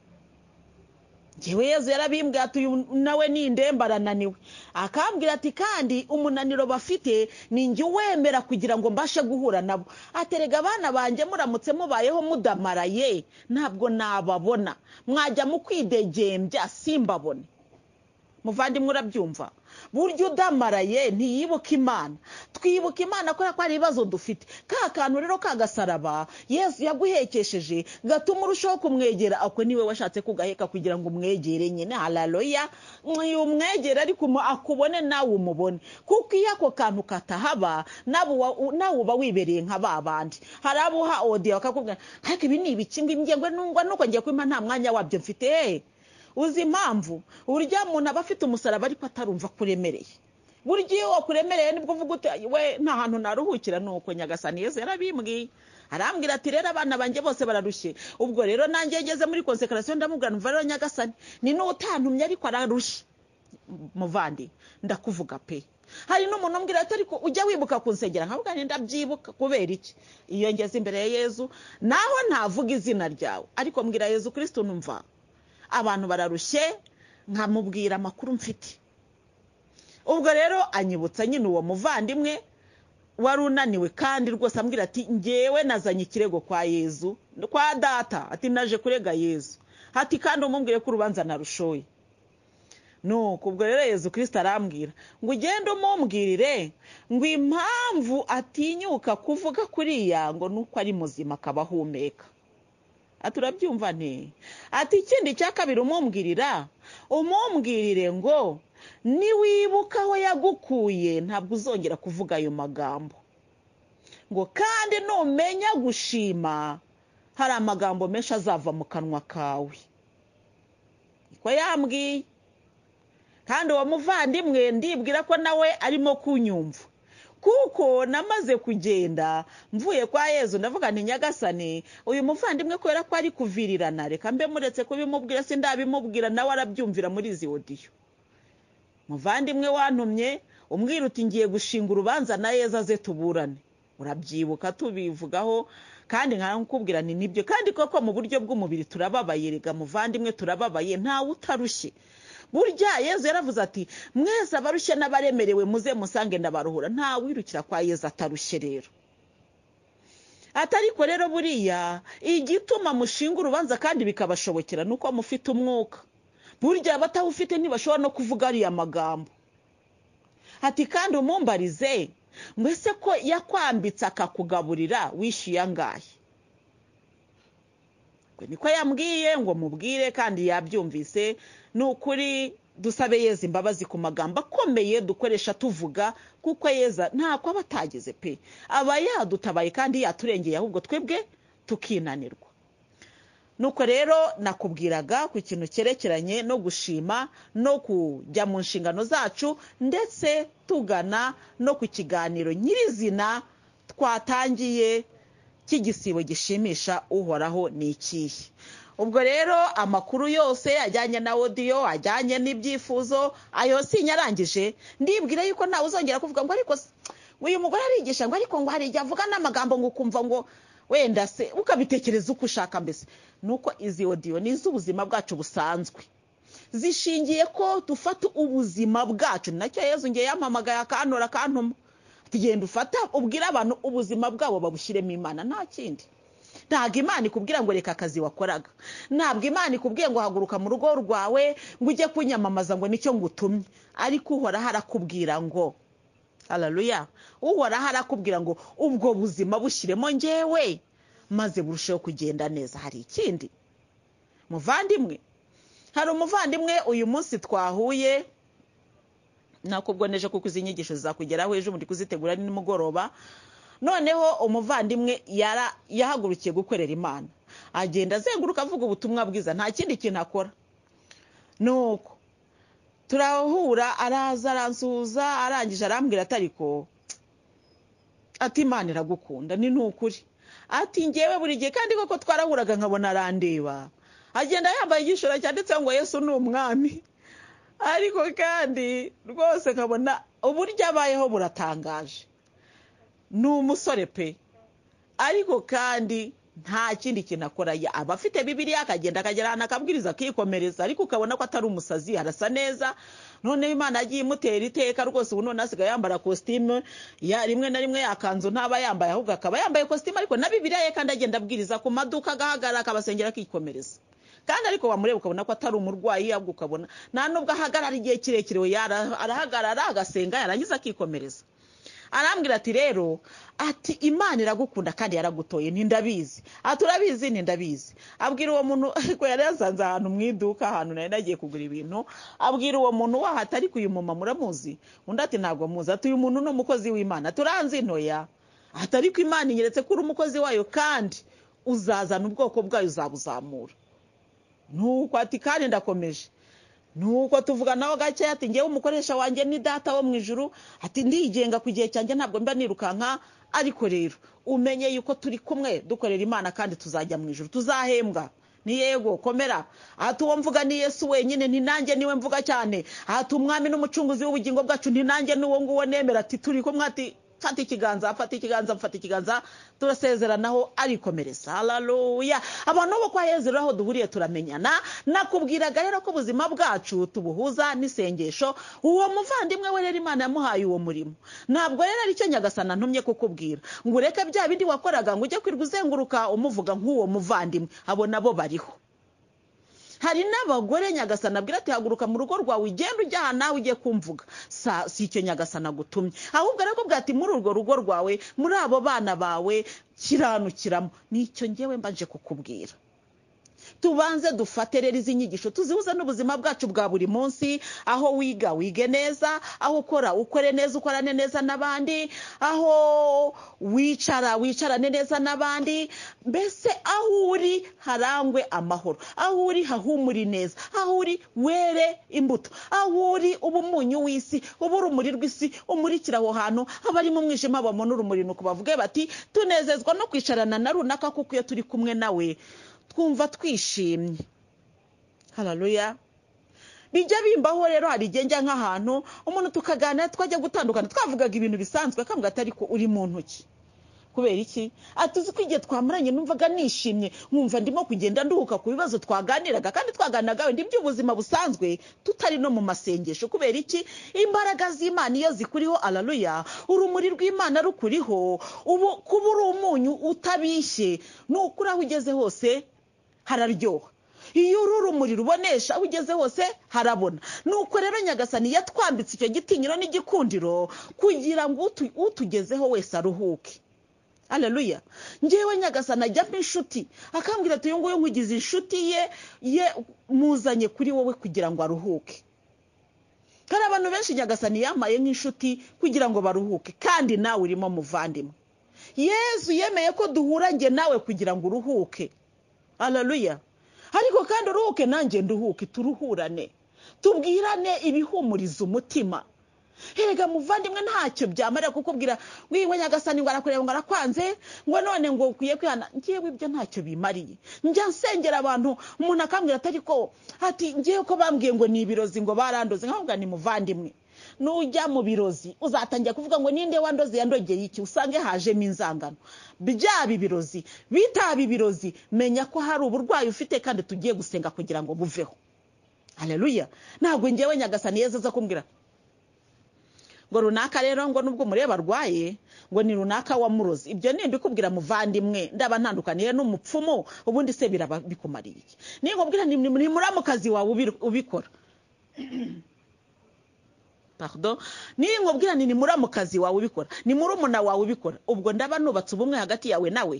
Jewe Yesu yarabimbwiye ati nawe ni ndembarananiwe akambwira ati kandi umunaniro bafite ni njye wemera kugira ngo mbashe guhura nabo. Aterega abana banje muramutse mubayeho mudamaraye ntabwo nababona mwajya mu kwidegembya simbabone. Muvandimwe urabyumva buryo udamaraye ntiyibuka Imana. Twibuka Imana ko ari ibibazo dufite ka kantu rero kagasaraba Yesu yaguhekesheje gatuma urushaho kumwegera akwe niwe washatse kugaheka kugira ngo umwegere nyine. Haleluya. Umwegere ariko akubone nawe umubone kuko iyo ako kantu katahaba nawe uba wibereye nka babandi. Hari abuha audio akakubwira ariko ibi ni ibiki ngwe nungwa nuko ngiye kwima nta mwanya wabyo mfite. Uzi impamvu urya muntu aba afite umusaraba ariko atarumva kuremereye. Burya iyo kuremereye nibwo uvuga uti we nta hantu naruhukira. Nuko Nyagasani Yesu yarabimbwiye arambwira ati rero abana banjye bose bararushye. Ubwo rero nanjye ngeze muri konsekarasiyo ndamubwira numva rero Nyagasani ni n'utantumye ariko ararushye. Muvandi ndakuvuga pe hari n'umuntu umbwira ati ariko ujya wibuka kunsengera nkavuga nti ndabyibuka kubera iki. Iyo ngeze imbere ya Yesu naho ntavuga izina ryawe ariko mbwira Yesu Kristo numva abantu bararushye nkamubwira amakuru mfite. Ubwo rero anyibutsa nyine uwo muvandimwe wari unaniwe kandi rwose ambwira ati ngewe nazanye ikirego kwa Yesu kwa data ati naje kurega Yesu ati kandi umumbwire ko urubanza narushoye. Nuko ubwo rero Yesu Kristo arambwira ngo ugende umumbwirire ngo impamvu atinyuka kuvuga kuriya ngo nuko ari muzima akabahumeka. Aturabyumva nte ati ikindi cya kabiri umumbwirire ngo niwibuka aho yagukuye ntabwo uzongera kuvuga ayo magambo ngo kandi numenya gushima hari amagambo menshi azava mu kanwa kawe. Niko yambwiye kandi uwo muvandimwe ndibwira ko nawe arimo kunyumva kuko namaze kugenda mvuye kwa Yesu ndavuga nti Nyagasani uyu muvandimwe kwera ko ari kuvirirana reka mbe muretse kubimubwira sindabimubwira nawe arabyumvira muri izi audio. Muvandimwe wantumye umbwira uti ngiye gushinga urubanza na Yesu aze tuburane. Urabyibuka tubivugaho kandi nkakubwira ni nibyo kandi koko mu buryo bw'umubiri turababaye rega muvandimwe turababaye ntawe utarushye. Burya Yesu yaravuze ati mwese abarushye n'abaremerewe muze musange ndabaruhura. Nta wirukira kwa Yesu atarushye rero. Atariko rero buriya igituma mushinga urubanza kandi bikabashobokera nuko mufite umwuka. Burya abatawufite ntibashobora no kuvuga ari amagambo. Ati kandi umumbarize mbese ko yakwambitse akakugaburira wishyuye angahe. Niko yambwiye ngo mubwire kandi yabyumvise. Nukuri dusabe Yesu imbabazi ku magambo akomeye dukoresha tuvuga kuko Yesu ntako abatageze pe aba yadutabaye kandi yaturengeye ahubwo twebwe tukinanirwa. Nuko rero nakubwiraga ku kintu cyerekeranye no gushima no kujya mu nshingano zacu ndetse tugana no ku kiganiro nyirizina twatangiye cy'igisibo gishimisha uhoraho ni ikihe. Ubwo rero amakuru yose ajyanye na audio ajyanye n'ibyifuzo ayo sinyarangije ndibwira yuko ntawe uzongera kuvuga ngo ariko uyu mugore arigisha ngo ariko ngo hari igihe avuga n'amagambo ngo ukumva ngo wenda se ukabitekereza uko ushaka. Mbese nuko izi audio ni iz'ubuzima bwacu busanzwe, zishingiye ko dufata ubuzima bwacu. Nacyo Yezu ngiye yampamagaye akantora akantuma ati genda ufata ubwira abantu ubuzima bwabo babushyiremo Imana, nta kindi. Ntabwo Imana ikubwira ngo reka akazi wakoraga, ntabwo Imana ikubwiye ngo haguruka mu rugo rwawe ngo ujye kunyamamaza ngo nicyo ngutumye, ariko uhoraho arakubwira ngo haleluya, uhoraho arakubwira ngo ubwo buzima bushyiremo njyewe maze burusheho kugenda neza. Hari ikindi muvandimwe, hari umuvandimwe uyu munsi twahuye, nakubwoneje kuko izi nyigisho zizakugeraho ejo muri kuzitegura nimugoroba. Noneho umuvandimwe yahagurukiye gukorera Imana, agenda azenguruka avuga ubutumwa bwiza, nta kindi kintu akora. Nuko turahura, araza aransuhuza, arangije arambwira atariko ati Imana iragukunda, ni nukuri. Ati ngewe buri gihe kandi koko twarahuraga nkabona arandeba, agenda yambaye igishura cyanditseho ngo Yesu ni umwami, ariko kandi rwose nkabona uburyo abayeho buratangaje. Ni umusore pe, ariko kandi nta kindi kintu akora. Aba afite Bibiliya, akagenda akagera ahantu akabwiriza akikomereza, ariko ukabona ko atari umusazi, arasa neza. Noneho Imana agiye imutera iteka rwose. Ubu none asigaye yambara kositimu, rimwe na rimwe yakanzu ntaba yambaye, ahubwo akaba yambaye kositimu ariko na Bibiliya ye, kandi agenda abwiriza ku maduka, agahagarara akabasengera akikomereza. Kandi ariko wamureba ukabona ko atari umurwayi, ahubwo ukabona nta nubwo ahagarara igihe kirekire, arahagarara agasenga yarangiza akikomereza. Arambwira ati rero, ati Imana iragukunda kandi yaragutoye, nindabizi. Aturabizi nindabizi. Abwira uwo muntu, ariko yari yasanze ahantu mu iduka, ahantu nari nagiye kugura ibintu. Abwira uwo muntu wahata, ariko uyu mama muramuzi? Undi ati ntabwo muzi. Ati uyu muntu ni umukozi w'Imana. Turanzi ntoya. Ati ariko Imana inyeretse ko uri umukozi wayo, kandi uzazana ubwoko bwayo, uzabuzamura. Nuko ati kandi ndakomeje. Nuko tuvuga nawe gake, ati ngewe umukoresha wanjye ni data wo mu ijuru, ati ndigenga ku gihe cyanjye, ntabwo mba nirukanka, ariko rero umenye yuko turi kumwe dukorera Imana kandi tuzajya mu ijuru, tuzahembwa. Ni yego komera. Ati uwo mvuga ni Yesu wenyine, ni nanjye niwe mvuga cyane. Ati umwami n'umucunguzi w'ubugingo bwacu, ni nanjye n'uwo nguwo nemera. Ati turi kumwe, ati fata ikiganza, turasezeranaho arikomereza. Haleluya. Abantu bo kwa Yezu aho duhuriye turamenyana. Nakubwiraga rero ko ubuzima bwacu tubuhuza n'isengesho. Uwo muvandimwe we rero Imana yamuhaye uwo murimo. Ntabwo rero ari cyo Nyagasana ntumye kukubwira ngo ureke bya bindi wakoraga ngo ujye kwirwa uzenguruka umuvuga nk'uwo muvandimwe. Abo nabo bariho. Hari n'abagore Nyagasana abwira ati haguruka mu rugo rwawe ugenda ujya ahantu nawe ugiye kumvuga. Si icyo Nyagasana gutumye, ahubwo arakubwira ati muri urwo rugo rwawe, muri abo bana bawe, kiranukiramo. Nicyo ngewe mbanje kukubwira. Tubanze dufate rero izi nyigisho tuzihuza n'ubuzima bwacu bwa buri munsi. Aho wiga wige neza, aho ukora ukore neza, ukorane neza n'abandi, aho wicarane neza n'abandi. Mbese aho uri harangwe amahoro, aho uri hahumuri neza, aho uri were imbuto, aho uri ubumunyu w'isi, ubu urumuri rw'isi, umurikira aho hantu. Abari mu mwijima babona urumuri, nuko bavuge bati tunezezwa no kwicarana na runaka, kuko iyo turi kumwe nawe twumva twishimye. Haleluya. Bijya bimbaho rero, hari igihe njya nk'ahantu umuntu tukaganira, twajya gutandukana, twavugaga ibintu bisanzwe, akambwira ati ariko uri mu ntoki. Kubera iki? Ati uzi ko igihe twamaranye numvaga nishimye, nkumva ndimo kugenda nduhuka ku bibazo twaganiraga, kandi twaganiraga ndi by'ubuzima busanzwe, tutari no mu masengesho. Kubera iki? Imbaraga z'Imana iyo zikuriho, haleluya, urumuri rw'Imana rukuriho, ubu kuba uri umunyu utabishye, nukuri aho ugeze hose hararyoha. Iyo urumuri rubonesha, aho ugeze hose harabona. Nuko rero Nyagasani yatwambitse icyo gitinyiro n'igikundiro kugira ngo utugezeho wese aruhuke. Haleluya. Ngewe Nyagasani ajya inshuti, akambwira ati uyu nguyu nkugize inshuti ye muzanye kuri wowe kugira ngo aruhuke. Kandi abantu benshi Nyagasani yamaye nk'inshuti kugira ngo baruhuke, kandi nawe urimo muvandimwe. Yezu yemeye ko duhura nge nawe kugira ngo uruhuke. Haleluya. Ariko kandi uruhuke nanjye nduhuke, turuhurane, tubwirane ibihumuriza umutima. Erega muvandimwe ntacyo byamarira kukubwira wiwe Nyagasani ngo arakureba ngo arakwanze, ngo none ngo ukwiye kwihana. Ngewe ibyo ntacyo bimariye. Njya nsengera abantu, umuntu akambwira ati ariko ati ngewe ko bambwiye ngo ni ibirozi ngo barandoze. Nkavuga ni muvandimwe, nujya mu birozi uzatangira kuvuga ngo ninde wandoze yandogeye iki, usange hajemo inzangano. Byaba ibirozi bitaba ibirozi, menya ko hari uburwayi ufite kandi tugiye gusenga kugira ngo buveho. Haleluya. Ntabwo ngewe Nyagasani Yesu aza kumbwira ngo runaka rero ngo nubwo mureba arwaye ngo ni runaka wamurozi. Ibyo nindi kubwira muvandimwe, ndaba ntandukaniye n'umupfumu, ubundi se biraba bikumariye iki? Ninkubwira ni muramukazi wawe ubikora pardon, ninkubwira ni muramukazi wawe ubikora, ni murumuna wawe ubikora, ubwo ndaba nubatse ubumwe hagati yawe nawe.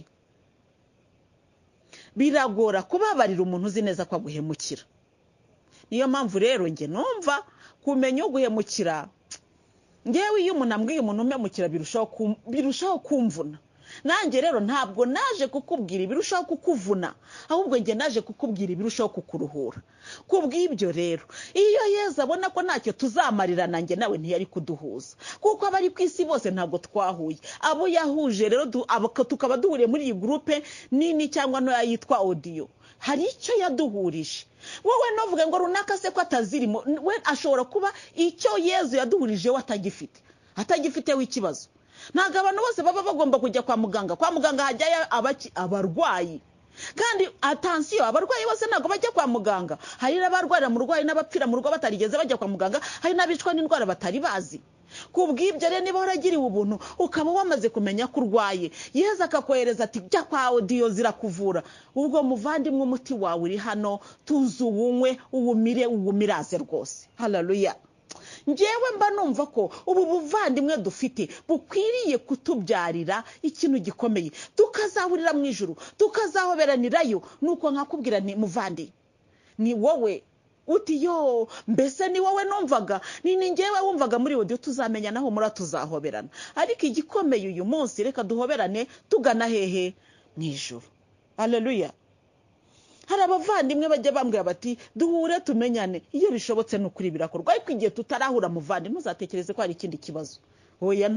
Biragora kubabarira umuntu uzi neza ko aguhemukira. Niyo mpamvu rero nge numva kumenya uguhemukira, ngewe iyo umuntu ambwiye umuntu umemukira birushaho kumvuna. Nanjye rero ntabwo naje kukubwira ibirushaho kukuvuna, ahubwo nge naje kukubwira ibirushaho kukuruhura. Kubw'ibyo rero iyo Yesu abona ko ntacyo tuzamarira, nanjye nawe ntiyari kuduhuza, kuko abari ku isi bose ntabwo twahuye. Abo yahuje rero tukaba duhuriye muri iyi groupe nini cyangwa no yitwa audio, hari icyo yaduhurije. Wowe novuga ngo runaka se ko atazirimo, we ashobora kuba icyo Yesu yaduhurije we atagifiteho ikibazo. Ntabwo abantu bose baba bagomba kujya kwa muganga. Kwa muganga hajyayo abarwayi, kandi attention, abarwayi bose ntabwo bajya kwa muganga. Hari n'abarwarira mu rwayi n'abapfira mu rugo batarigeze bajya kwa muganga, hari n'abicwa n'indwara batari bazi. Kubw'ibyo rero niba waragiriwe ubuntu ukaba wamaze kumenya ko urwaye, Yesu akakohereza ati jya kwa audio zirakuvura, ubwo muvandimwe umuti wawe uri hano, tuzi uwunywe uwumiraze rwose. Haleluya. Ngewe mba numva ko ubu buvandimwe dufite bukwiriye kutubyarira ikintu gikomeye, tukazahurira mu ijuru, tukazahoberanirayo. Nuko nkakubwira ni muvandi, ni wowe uti yo mbese ni wowe numvaga, ni ngewe wumvaga muri audio, tuzamenya naho muri tuzahoberana. Ariko igikomeye uyu munsi, reka duhoberane tugana hehe? Mu ijuru. Haleluya. Hari abavandimwe bajya bambwira bati duhure tumenyane. Iyo bishobotse n'ukuri birakorwa, ariko igihe tutarahura muvandi ntuzatekereze ko hari ikindi kibazo. Oya,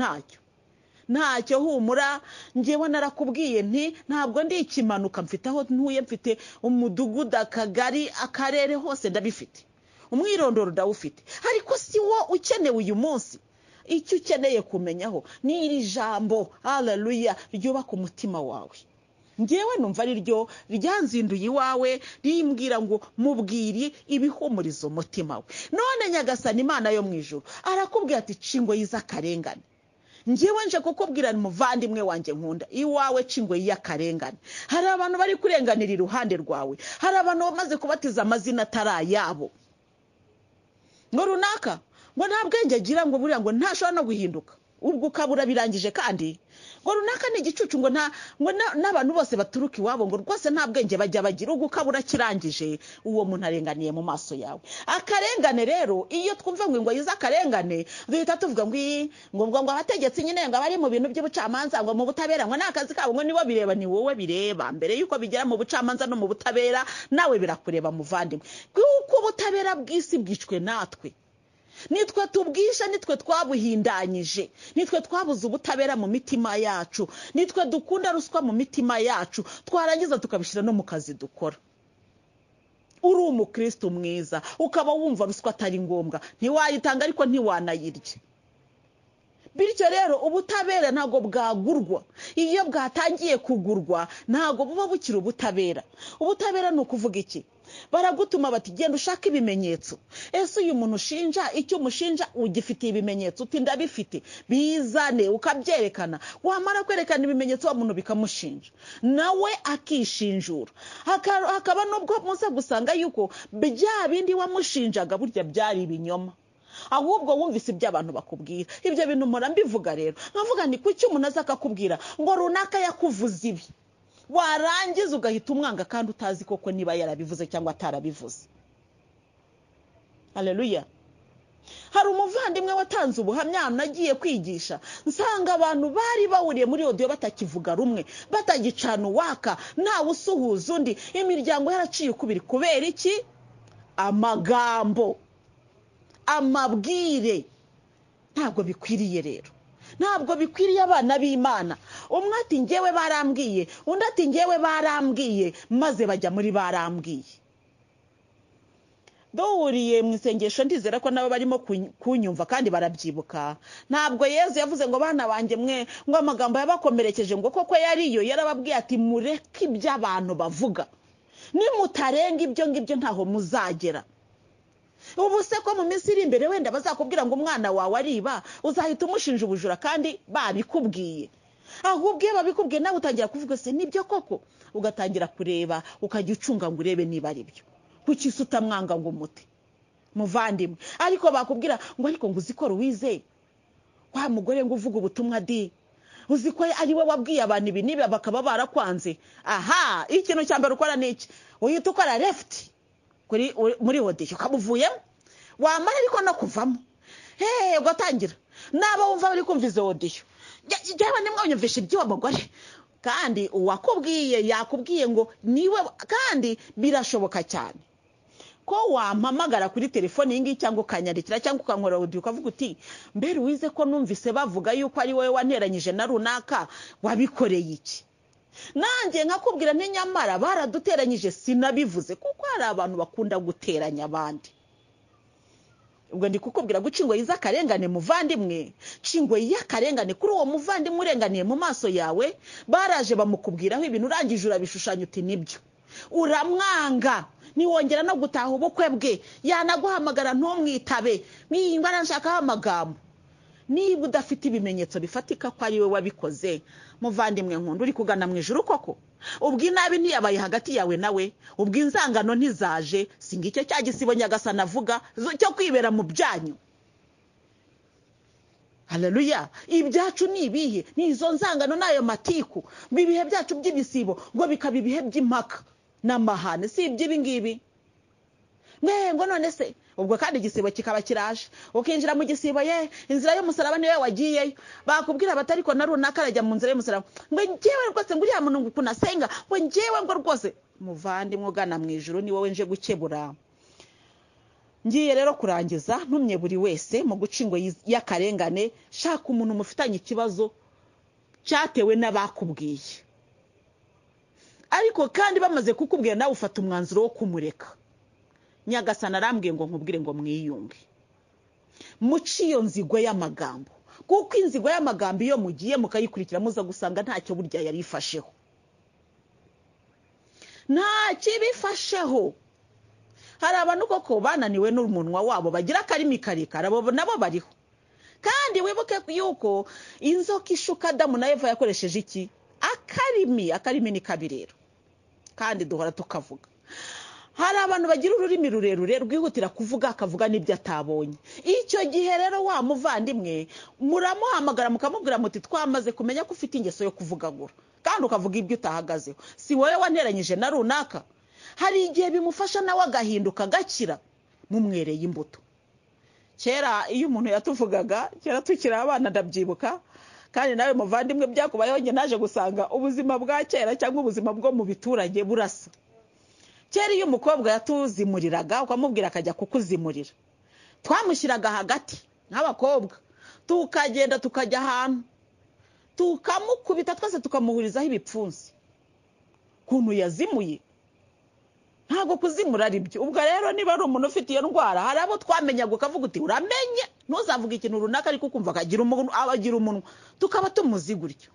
ntacyo humura. Ngewe narakubwiye nti ntabwo ndi ikimanuka, mfite aho ntuye, mfite umudugudu, akagari, akarere, hose ndabifite, umwirondoro ndawufite. Ariko si wo ukenewe uyu munsi. Icyo ukeneye kumenyaho ni iri jambo, haleluya, ryubaka umutima wawe. Ngewe numva ari ryo ryanzinduye iwawe, rimbwira ngo mubwiri ibihumuriza umutima we. None Nyagasani Imana yo mu ijuru arakubwira ati cingo y'akarengane. Ngewe nje kukubwira ni muvandimwe wanjye nkunda, iwawe cingo y'akarengane. Hari abantu bari kurenganira iruhande rwawe, hari abantu bamaze kubatiza amazina atarayabo. Ngo runaka ngo nta bwenge agira, ngo buriya ngo ntashobora no guhinduka, ubwo ukabura birangije. Kandi ngo runaka ni igicucu, ngo n'abantu bose baturuka iwabo ngo rwose nta bwenge bajya bagira, ubwo ukabura kirangije. Uwo muntu arenganiye mu maso yawe. Akarengane rero, iyo twumva ngo yiza akarengane, duhita tuvuga ngo abategetsi nyine ngo bari mu bintu by'ubucamanza, ngo mu butabera, ngo nakazi kabo, ngo nibo bireba. Ni wowe bireba. Mbere yuko bigera mu bucamanza no mu butabera, nawe birakureba muvandimwe, kuko ubutabera bw'isi bwicwe natwe. Nitwe tubwisha, nitwe twabuhindanyije, nitwe twabuze ubutabera mu mitima yacu, nitwe dukunda ruswa mu mitima yacu, twarangiza tukabishira no mu kazi dukora. Uri umukristo mwiza ukaba wumva ruswa atari ngombwa, ntiwayitanga ariko ntiwanayirya. Bityo rero ubutabera ntago bwagurwa. Iyo bwatangiye kugurwa ntago buba bukira ubutabera. Ubutabera ni ukuvuga iki? Baragutuma bati genda ushaka ibimenyetso. Ese uyu muntu ushinja, icyo umushinja ugifitiye ibimenyetso? Uti ndabifite. Bizane ukabyerekana. Wamara kwerekana ibimenyetso wa muntu bikamushinja, nawe akishinjura. Hakaba nubwo muza gusanga yuko bya bindi wamushinjaga burya byari ibinyoma, ahubwo wumvise ibyo abantu bakubwira. Ibyo bintu mpora mbivuga rero, nkavuga ni kuki umuntu aza akakubwira ngo runaka yakuvuze ibi, warangiza ugahita umwanga kandi utazi koko niba yarabivuze cyangwa atarabivuze. Haleluya. Hari umuvandimwe watanze ubuhamya nagiye kwigisha, nsanga abantu bari bawuriye muri audio batakivuga rumwe, batagicana uwaka, ntawe usuhuza undi, imiryango yaraciye ukubiri. Kubera iki? Amagambo, amabwire. Ntabwo bikwiriye rero, ntabwo bikwiriye abana b'Imana. Umwe ati ngewe barambwiye, undi ati ngewe barambwiye, maze bajya muri barambwiye. duhuriye mu isengesho ndizera ko nabo barimo kunyumva kandi barabyibuka. Ntabwo Yezu yavuze ngo bana banjye mwe ngo amagambo yabakomerekeje ngo koko yariyo, yarababwiye ati mureke ibyo abantu bavuga, nimutarenga ibyo ngibyo ntaho muzagera. Ubu se ko mu minsi iri imbere wenda bazakubwira ngo umwana wawe ariba, uzahita umushinja ubujura kandi babikubwiye. Ahubwo iyo babikubwiye nawe utangira kuvuga se nibyo koko, ugatangira kureba ukajya ucunga ngo urebe niba ari byo. Kuki se utamwanga ngo umuti muvandimwe? Ariko bakubwira ngo ariko ngo uzikora uwize wa mugore ngo uvuga ubutumwa di, uziko ari we wabwiye abantu ibi niba bakaba barakwanze. Aha, ikintu cyambere ukora niki, uhita ukora left muri audition ukabuvuyemo, wamara ariko no kuvamo ugatangira naba wumva bari kumviza audition yewe nimwanyumvisha ibyo mugore, kandi uwakubwiye yakubwiye ngo niwe, kandi birashoboka cyane ko wampamagara kuri telefone yingi cyangwa ukanyandikira cyangwa ukankora audio ukavuga uti mbere wize ko numvise bavuga yuko ari wowe wanteranyije na runaka, wabikoreye iki? Nanjye nkakubwira nti nyamara baraduteranyije sinabivuze, kuko hari abantu bakunda guteranya abandi. Ubwo ndi kukubwira gucingwe yizakarengane muvandimwe, cingwe yakarengane kuri uwo muvandimwe urenganiye mu maso yawe, baraje bamukubwiraho ibintu urangije urabishushanya uti nibyo, uramwanga, niwongera no gutaha ubukwe bwe, yanaguhamagara ntumwitabe, mwiyingana nshaka amagambo. Niba udafite ibimenyetso bifatika ko ari we wabikoze, muvandimwe nkunda, uri kugana mu ijuru koko? Ubwo inabi ntiyabaye hagati yawe nawe, ubwo inzangano ntizaje, singa icyo cya gisibo Nyagasani avuga cyo kwibera mu byanyu. Haleluya! Ibyacu ni ibihe? Ni izo nzangano n'ayo matiku, bibihe byacu by'ibisibo ngo bikaba ibihe by'impaka n'amahane, si iby'ibi ngibi. Ngo none se ubwo kandi igisibo kikaba kiraje, ukinjira mu gisibo inzira y'umusaraba niwe wagiyeyo, bakubwira batari ko na runaka arajya mu nzira y'umusaraba, ngo ngewe rwose ngo uriya muntu kunasenga, ngo ngewe ngo rwose. Muvandimwe ugana mu ijuru ni wowe nje gukebura. Ngiye rero kurangiza ntumye buri wese mu gucingwe y'akarengane, shaka umuntu mufitanye ikibazo cyatewe n'abakubwiye, ariko kandi bamaze kukubwira nawe ufata umwanzuro wo kumureka. Nyagasani arambwiye ngo nkubwire ngo mwiyunge muci iyo nzigo y'amagambo, kuko inzigo y'amagambo iyo mugiye mukayikurikira muza gusanga ntacyo burya yari ifasheho, nta kibifasheho. Hari abantu koko bananiwe n'umunwa wabo bagira akarimi karekare, abo nabo bariho. Kandi wibuke yuko inzoka ishuka Adamu na Eva yakoresheje iki? Akarimi ni kabi rero, kandi duhora tukavuga. Hari abantu bagira ururimi rurerure rwihutira kuvuga, akavuga n'ibyo atabonye. Icyo gihe rero wa muvandimwe muramuhamagara mukamubwira muti twamaze kumenya ko ufite ingeso yo kuvugagura, kandi ukavuga ibyo utahagazeho. Si wowe wanteranyije na runaka? Hari igihe bimufasha nawe agahinduka gakira, mumwereye imbuto. Kera iyo umuntu yatuvugaga, kera tukiri abana ndabyibuka, kandi nawe muvandimwe byakubayeho, nge naje gusanga ubuzima bwa kera cyangwa ubuzima bwo mu biturage burasa. Kera iyo umukobwa yatuzimuriraga ukamubwira akajya kukuzimurira, twamushyiraga hagati nk'abakobwa, tukagenda tukajya ahantu tukamukubita twese tukamuhurizaho ibipfunsi. Kuntu yazimuye, ntago kuzimura ari byo. Ubwo rero niba ari umuntu ufite iyo ndwara, hari abo twamenyaga ukavuga uti uramenye ntuzavuga ikintu runaka, ariko ukumva akagira umuntu abagira umuntu, tukaba tumuzi gutyo.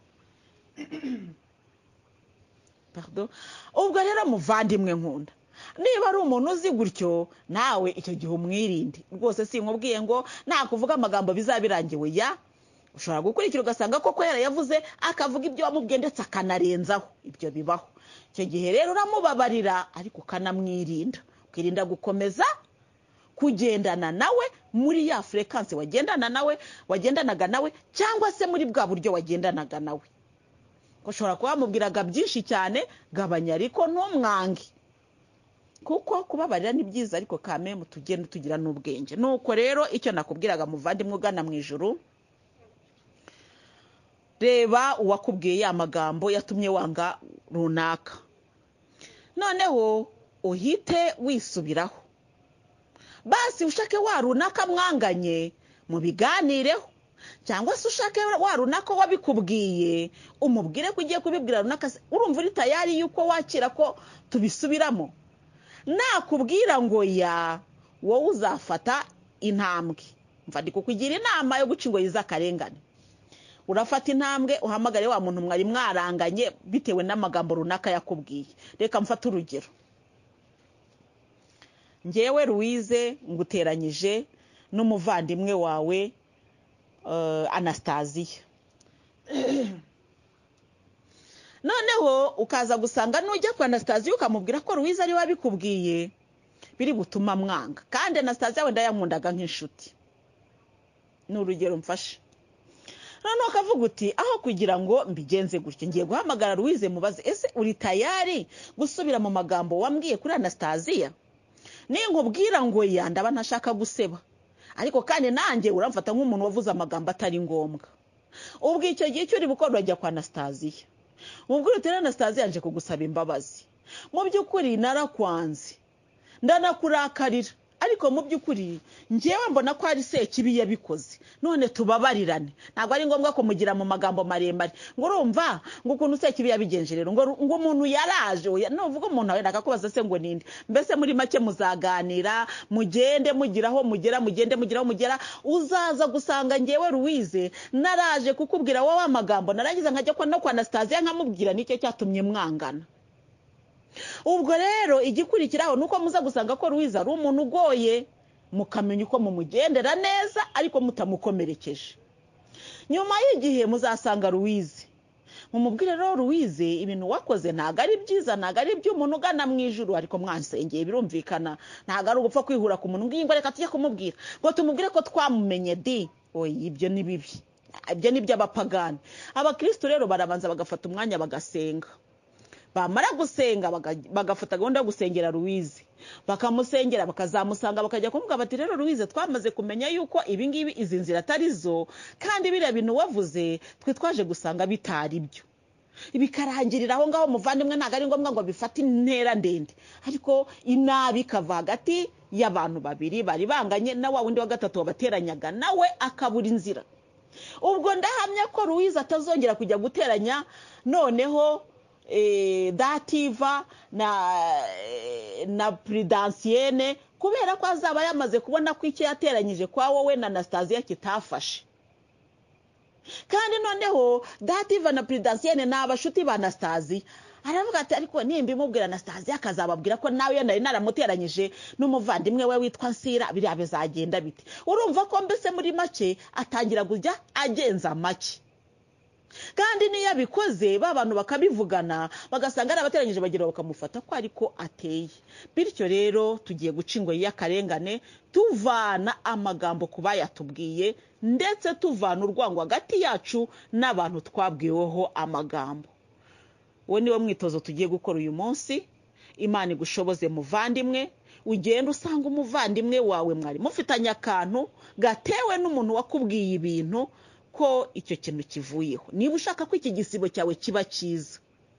Pardon. Ubwo rero muvandimwe nkunda, niba ari umuntu uzi gutyo, nawe icyo gihe umwirinde rwose. Sinkubwiye ngo nakuvuga amagambo bizabirangiwe, ya ushobora gukurikira ugasanga koko yarayavuze akavuga ibyo wamubwiye ndetse akanarenzaho. Ibyo bibaho. Icyo gihe rero uramubabarira, ariko ukanamwirinda, ukirinda gukomeza kugendana nawe muri ya frequency wagendanaga nawe, cyangwa se muri bwa buryo wagendanaga nawe. Ushobora kuba wamubwiraga byinshi cyane, gabanya ariko ntumwange, kuko kubabarira ni byiza, ariko kame mutugende tugira n'ubwenge. Nuko rero icyo nakubwiraga muvandimwe ugana mu ijuru, reba uwakubwiye ya magambo yatumye wanga runaka, noneho uhite wisubiraho. Basi ushake wa runaka mwanganye mubiganireho, cyangwa se ushake wa runaka wabikubwiye umubwire ko ugiye kubibwira runaka. Urumva uri tayari yuko wakira ko tubisubiramo? Nakubwira ngo ya wowe uzafata intambwe. Mva ndi kukugira inama yo guca ingoyi z'akarengane. Urafata intambwe uhamagare wa muntu mwari mwaranganye bitewe n'amagambo runaka yakubwiye. Reka mfate urugero. Njyewe Louise nguteranyije n'umuvandimwe wawe Anastasia. Noneho ukaza gusanga nujya kwa Anastasia ukamubwira ko Louise ari wabikubwiye, biri gutuma mwanga. Kandi Anastasia wenda yankundaga nk'inshuti. Ni urugero mfashe. Noneho ukavuga uti aho kugira ngo mbigenze gutyo ngiye guhamagara Louise mubaze, ese uri tayari gusubira mu magambo wambwiye kuri Anastasia? Ninkubwira ngo ya ndaba ntashaka guseba, ariko kandi nanjye uramfata nk'umuntu wavuze amagambo atari ngombwa. Ubwo icyo gihe cyo uri bukora wajya kwa Anastasia. Mubwira uti Anastasia nje kugusaba imbabazi. Mu by'ukuri narakwanze, ndanakurakarira, ariko mu by'ukuri njyewe mbona ko ari Sekibi yabikoze. None tubabarirane. Ntabwo ari ngombwa ko mugira mu magambo maremare. Ngo urumva ngo ukuntu Sekibi yabigenje rero ngo umuntu yaraje nuvuga umuntu awe nakakubaza se ngo ninde. Mbese muri make muzaganira, mugende mugiraho mugera, mugende mugiraho mugera, uzaza gusanga njyewe Louise naraje kukubwira wowe amagambo narangiza nkajya kwa Anastasia nkamubwira nicyo cyatumye mwangana. Ubwo rero igikurikiraho nuko muza gusanga ko Louise ari umuntu ugoye, mukamenya uko mumugendera neza ariko mutamukomerekeje. Nyuma y'igihe muzasanga Louise mumubwire rero Louise ibintu wakoze ntago ari byiza, ntago ari by'umuntu ugana mu ijuru, ariko mwansengeye birumvikana. Ntago ari ugupfa kwihura ku muntu ngingo reka tujye kumubwira ngo tumubwire ko twamumenye di. Oyi ibyo ni bibi, ibyo ni by'abapagani. Abakristo rero barabanza bagafata umwanya bagasenga. Bamara gusenga bagafata gahunda yo gusengera Louise, bakamusengera bakazamusanga bakajya kumubwira bati rero Louise twamaze kumenya yuko ibi ngibi izi nzira atari zo, kandi biriya bintu wavuze twe twaje gusanga bitari byo. Ibikarangirira aho ngaho muvandimwe, ntago ari ngombwa ngo bifate intera ndende, ariko inabi kava hagati y'abantu babiri bari banganye na wa wundi wa gatatu wabateranyaga nawe akabura inzira. Ubwo ndahamya ko Louise atazongera kujya guteranya noneho Dativa na Prudensienne, kubera ko azaba yamaze kubona ko icyo yateranyije kwa wowe na Anastasia kitafashe. Kandi noneho Dativa na Prudensienne ni abashuti ba Anastasia. Aravuga ati ariko nimba imubwira Anastasia akazababwira ko nawe nari naramuteranyije n'umuvandimwe we witwa Nsira, biriya bizagenda bite? Urumva ko mbese muri make atangira kujya agenza make. Kandi niyo abikoze babantu bakabivugana bagasanga ari abateranyije bagira bakamufata ko ariko ateye. Bityo rero tugiye guca ingoyi y'akarengane, tuvana amagambo kubayatubwiye ndetse tuvana urwango hagati yacu n'abantu twabwiweho amagambo. Uwo niwo mwitozo tugiye gukora uyu munsi. Imana igushoboze muvandimwe, ugenda usanga umuvandimwe wawe mwari mufitanye akantu gatewe n'umuntu wakubwiye ibintu ko icyo kintu kivuyeho. Niba ushaka ko iki gisibo cyawe kiba cyiza,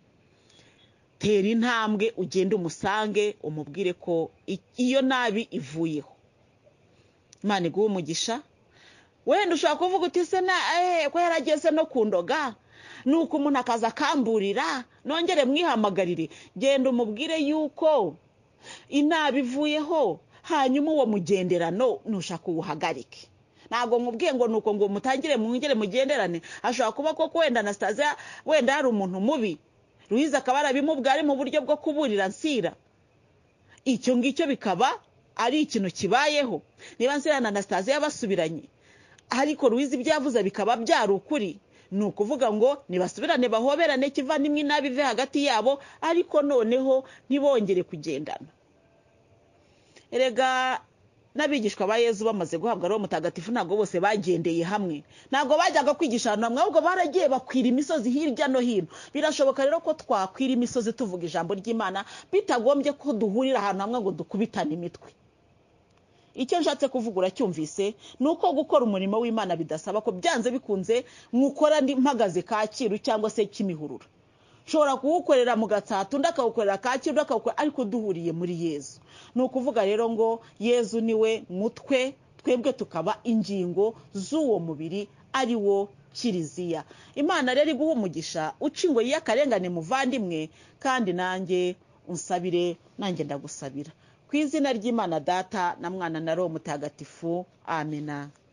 tera intambwe ugende umusange umubwire ko iyo nabi ivuyeho. Imana iguhe umugisha. Wenda ushaka kuvuga uti se ko yarageze no kundoga, nuko umuntu akaza akamburira, nongere mwihamagarire. Genda umubwire yuko inabi ivuyeho, hanyuma uwo mugenderano nushaka uwuhagarike. Ntago mubwiye ngo nuko ngo mutangire mwongere mugenderane. Ashobora kuba koko wenda Anastasia wenda hari umuntu mubi, Louise akaba arabimubwira ari mu buryo bwo kuburira Nsira. Icyo ngicyo bikaba ari ikintu kibayeho. Niba Nsira na Anastasia basubiranye ariko Louise ibyavuze bikaba byari ukuri, ni ukuvuga ngo nibasubirane bahoberane kivandimwe nabi ve hagati yabo, ariko noneho ntibongere kugendana. Erega n'abigishwa ba Yezu bamaze guhabwa Roho Mutagatifu ntago bose bagendeye hamwe, ntago bajyaga kwigisha hamwe, ahubwo baragiye bakwira imisozi hirya no hino. Birashoboka rero ko twakwira imisozi tuvuga ijambo ry'Imana bitagombye ko duhurira ahantu hamwe ngo dukubitane imitwe. Icyo nshatse kuvuga uracyumvise, nuko gukora umurimo w'Imana bidasaba ko byanze bikunze mwukora ndi mpagaze Kacyiru cyangwa se Kimihurura. Shobora kuwukorera mu Gatsata, undi akawukorera Kacyiru, akawukora ariko duhuriye muri Yezu. Ni ukuvuga rero ngo Yezu niwe mutwe, twebwe tukaba ingingo z'uwo mubiri ari wo Kiliziya. Imana rero iguha umugisha, uca ingoyi y'akarengane muvandimwe, kandi nanjye unsabire, nanjye ndagusabira. ku izina ry'Imana Data na Mwana na Roho Mutagatifu. Amina.